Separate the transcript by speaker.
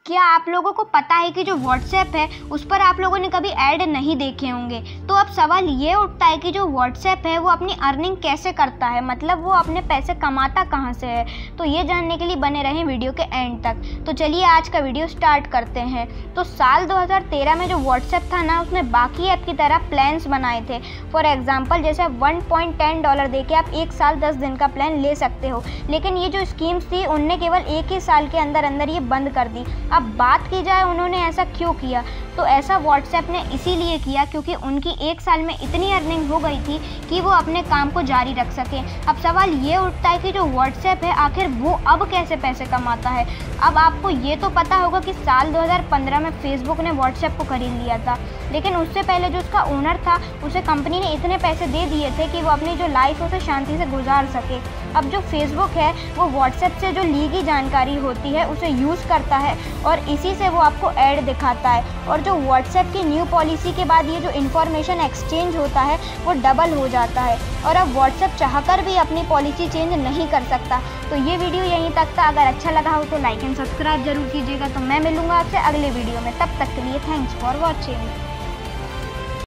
Speaker 1: क्या आप लोगों को पता है कि जो व्हाट्सएप है उस पर आप लोगों ने कभी ऐड नहीं देखे होंगे। तो अब सवाल ये उठता है कि जो व्हाट्सएप है वो अपनी अर्निंग कैसे करता है, मतलब वो अपने पैसे कमाता कहाँ से है। तो ये जानने के लिए बने रहें वीडियो के एंड तक। तो चलिए आज का वीडियो स्टार्ट करते हैं। तो साल 2013 में जो व्हाट्सएप था ना, उसने बाकी ऐप की तरह प्लान्स बनाए थे। फॉर एग्जाम्पल जैसे $1.10 दे के आप 1 साल 10 दिन का प्लान ले सकते हो। लेकिन ये जो स्कीम्स थी उनने केवल 1 ही साल के अंदर ये बंद कर दी। अब बात की जाए उन्होंने ऐसा क्यों किया, तो ऐसा व्हाट्सएप ने इसीलिए किया क्योंकि उनकी 1 साल में इतनी अर्निंग हो गई थी कि वो अपने काम को जारी रख सकें। अब सवाल ये उठता है कि जो व्हाट्सएप है आखिर वो अब कैसे पैसे कमाता है। अब आपको ये तो पता होगा कि साल 2015 में फेसबुक ने व्हाट्सएप को खरीद लिया था, लेकिन उससे पहले जो उसका ओनर था उसे कंपनी ने इतने पैसे दे दिए थे कि वो अपनी जो लाइफ है उसे शांति से गुजार सके। अब जो फेसबुक है वो व्हाट्सएप से जो ली गई जानकारी होती है उसे यूज़ करता है और इसी से वो आपको ऐड दिखाता है। और जो व्हाट्सएप की न्यू पॉलिसी के बाद ये जो इन्फॉर्मेशन एक्सचेंज होता है वो डबल हो जाता है और अब व्हाट्सएप चाहकर भी अपनी पॉलिसी चेंज नहीं कर सकता। तो ये वीडियो यहीं तक था। अगर अच्छा लगा हो तो लाइक एंड सब्सक्राइब जरूर कीजिएगा। तो मैं मिलूंगा आपसे अगले वीडियो में, तब तक के लिए थैंक्स फॉर वॉचिंग।